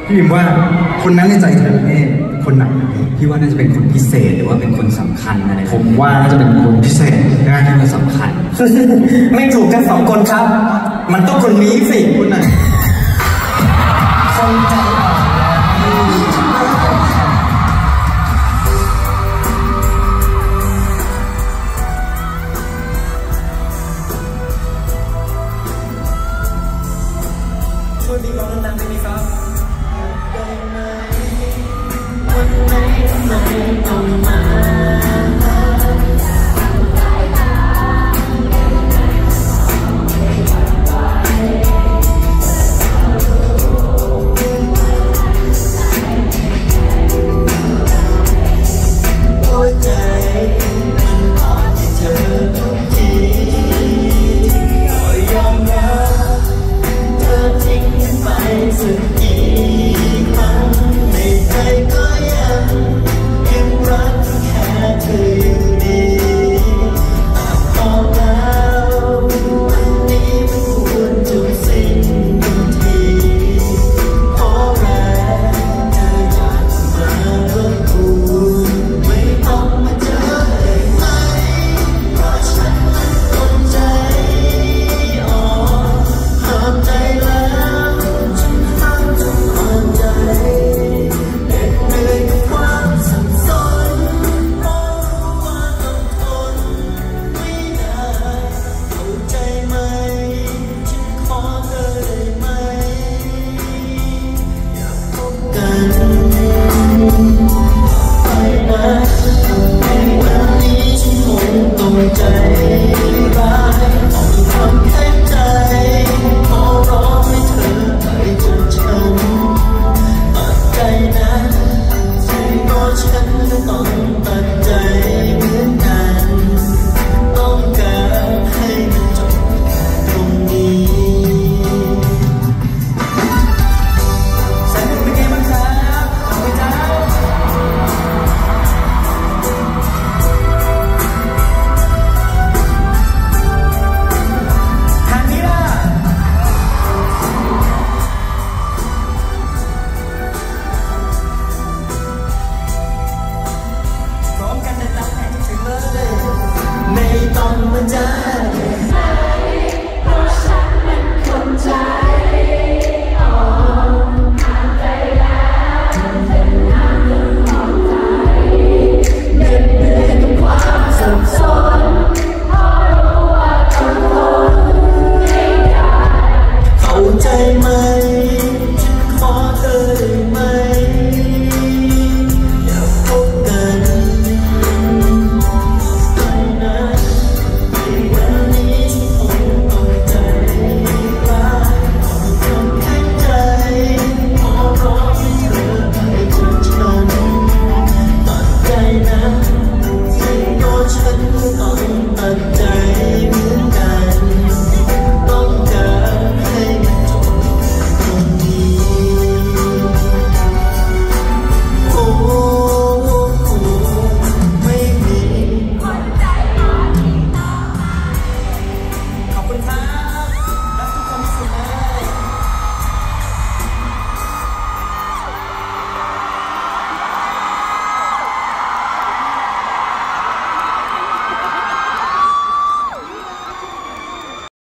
พี่พิมว่าคนนั้นในใจเธอเนี่ยคนไหนพี่ว่าน่าจะเป็นคนพิเศษหรือว่าเป็นคนสำคัญอะไรผมว่าน่าจะเป็นคนพิเศษนะที่มันสำคัญไม่ถูกกัน2 คนครับมันต้องคนนี้สิคนไหนคนใจช่วยบีบร้องดังๆได้ไหมครับวันไหนไม่ต้องมาหัวใจมันอ่อนที่เธอต้องคิดก็ยอมรับเธอทิ้งไปสุด